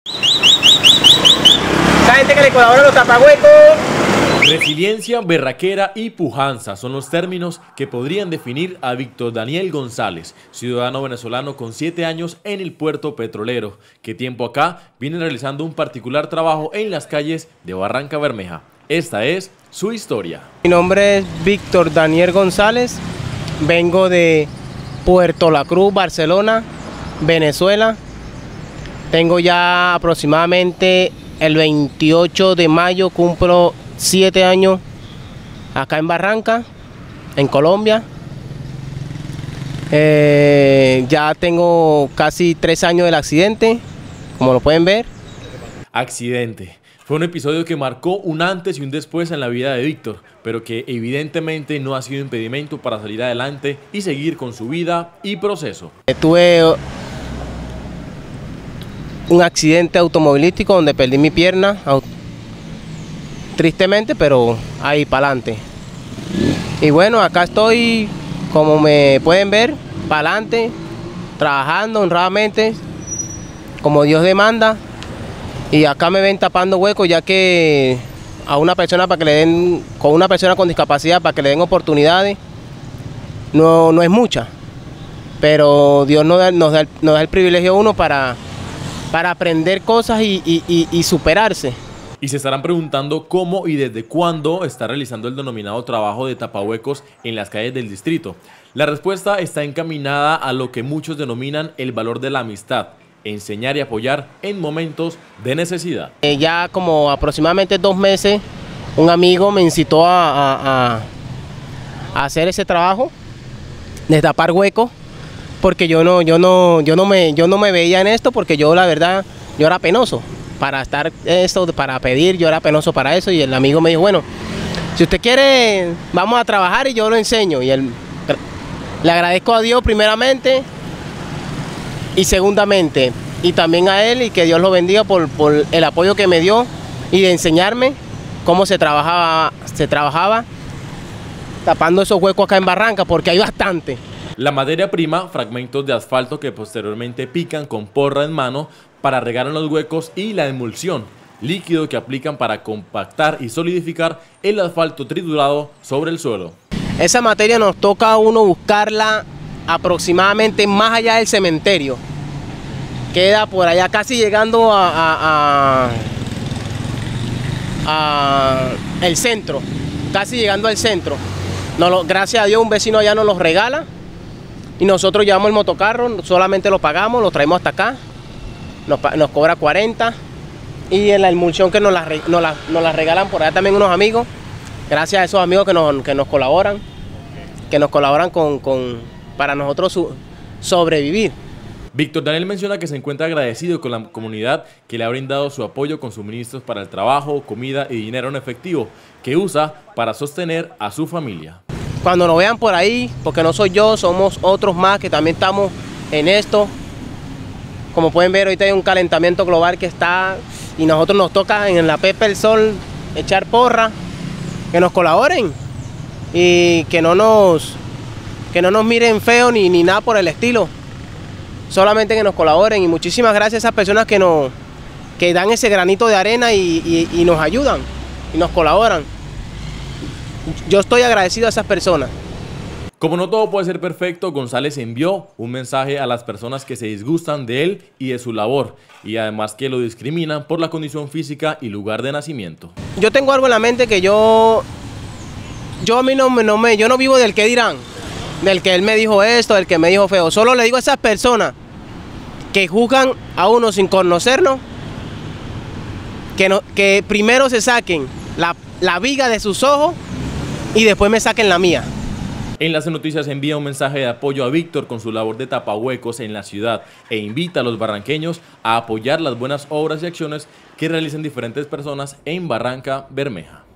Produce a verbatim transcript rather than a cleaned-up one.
La gente que le colabora a los tapahuecos. Resiliencia, berraquera y pujanza son los términos que podrían definir a Víctor Daniel González, ciudadano venezolano con siete años en el puerto petrolero, que tiempo acá viene realizando un particular trabajo en las calles de Barranca Bermeja. Esta es su historia. Mi nombre es Víctor Daniel González, vengo de Puerto La Cruz, Barcelona, Venezuela. Tengo ya aproximadamente el veintiocho de mayo, cumplo siete años acá en Barranca, en Colombia. Eh, ya tengo casi tres años del accidente, como lo pueden ver. Accidente. Fue un episodio que marcó un antes y un después en la vida de Víctor, pero que evidentemente no ha sido impedimento para salir adelante y seguir con su vida y proceso. Tuve un accidente automovilístico donde perdí mi pierna, tristemente, pero ahí para adelante. Y bueno, acá estoy, como me pueden ver, para adelante, trabajando honradamente, como Dios demanda. Y acá me ven tapando huecos, ya que a una persona para que le den, con una persona con discapacidad, para que le den oportunidades, no, no es mucha. Pero Dios nos da, nos da, nos da el privilegio a uno para, para aprender cosas y, y, y, y superarse. Y se estarán preguntando cómo y desde cuándo está realizando el denominado trabajo de tapahuecos en las calles del distrito. La respuesta está encaminada a lo que muchos denominan el valor de la amistad. Enseñar y apoyar en momentos de necesidad. Eh, ya como aproximadamente dos meses, un amigo me incitó a, a, a, a hacer ese trabajo de tapar huecos, porque yo no, yo no, yo no me, yo no me veía en esto, porque yo la verdad, yo era penoso para estar esto, para pedir, yo era penoso para eso, y el amigo me dijo, bueno, si usted quiere, vamos a trabajar y yo lo enseño. Y él, le agradezco a Dios primeramente, y segundamente, y también a él, y que Dios lo bendiga por, por el apoyo que me dio y de enseñarme cómo se trabajaba, se trabajaba tapando esos huecos acá en Barranca, porque hay bastante. La materia prima, fragmentos de asfalto que posteriormente pican con porra en mano para regar en los huecos, y la emulsión, líquido que aplican para compactar y solidificar el asfalto triturado sobre el suelo. Esa materia nos toca a uno buscarla aproximadamente más allá del cementerio. Queda por allá casi llegando a, a, a, a el centro, casi llegando al centro. Nos lo, gracias a Dios un vecino allá nos los regala y nosotros llevamos el motocarro, solamente lo pagamos, lo traemos hasta acá, nos, nos cobra cuarenta, y en la emulsión que nos la, nos, la, nos la regalan por allá también unos amigos, gracias a esos amigos que nos, que nos colaboran, que nos colaboran con, con para nosotros su, sobrevivir. Víctor Daniel menciona que se encuentra agradecido con la comunidad que le ha brindado su apoyo con suministros para el trabajo, comida y dinero en efectivo que usa para sostener a su familia. Cuando nos vean por ahí, porque no soy yo, somos otros más que también estamos en esto. Como pueden ver, ahorita hay un calentamiento global que está, y nosotros nos toca en la pepa del sol echar porra, que nos colaboren y que no nos, que no nos miren feo ni, ni nada por el estilo. Solamente que nos colaboren, y muchísimas gracias a esas personas que, nos, que dan ese granito de arena y, y, y nos ayudan y nos colaboran. Yo estoy agradecido a esas personas. Como no todo puede ser perfecto, González envió un mensaje a las personas que se disgustan de él y de su labor, y además que lo discriminan por la condición física y lugar de nacimiento. Yo tengo algo en la mente que yo, yo a mí no, no me, yo no vivo del que dirán, del que él me dijo esto, del que me dijo feo. Solo le digo a esas personas que juzgan a uno sin conocernos, que, no, que primero se saquen la, la viga de sus ojos y después me saquen la mía. Enlace Noticias envía un mensaje de apoyo a Víctor con su labor de tapahuecos en la ciudad, e invita a los barranqueños a apoyar las buenas obras y acciones que realicen diferentes personas en Barranca Bermeja.